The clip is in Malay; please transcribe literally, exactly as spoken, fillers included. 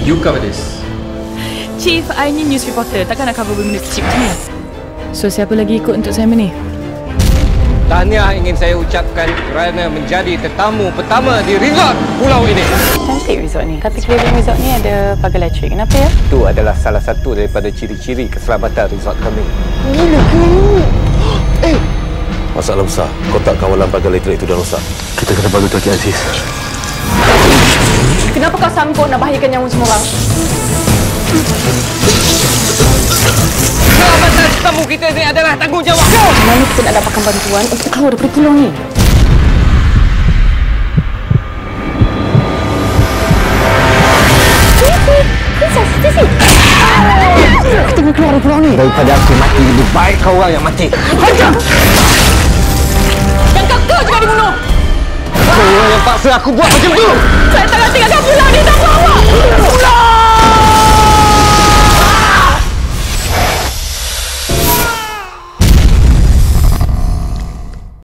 You cover this. Chief, I ni news reporter. Takkan nak cover benda kecil macam ni. So, siapa lagi ikut untuk assignment ni? Tahniah ingin saya ucapkan kerana menjadi tetamu pertama di resort pulau ini. Cantik resort ni. Tapi keliling resort ni ada pagar elektrik. Kenapa ya? Itu adalah salah satu daripada ciri-ciri keselamatan resort kami. Eh! Masalah besar. Kotak kawalan pagar elektrik itu dah rosak. Kita kena bantu Tuan Aziz. Kenapa kau sanggup nak bahayakan nyawa semua orang? Keselamatan tetamu kita ni adalah tanggungjawab kau! Macam mana kita nak dapatkan bantuan untuk keluar daripada pulau ni? Princess, Sisi! Kita kena keluar dari pulau ni. Daripada aku mati, lebih baik kau orang yang mati. Hajar! Dan kau kau juga dibunuh! Kau orang yang paksa aku buat macam tu! Saya tak nak tinggalkan pulau ni tanpa awak! Pulau!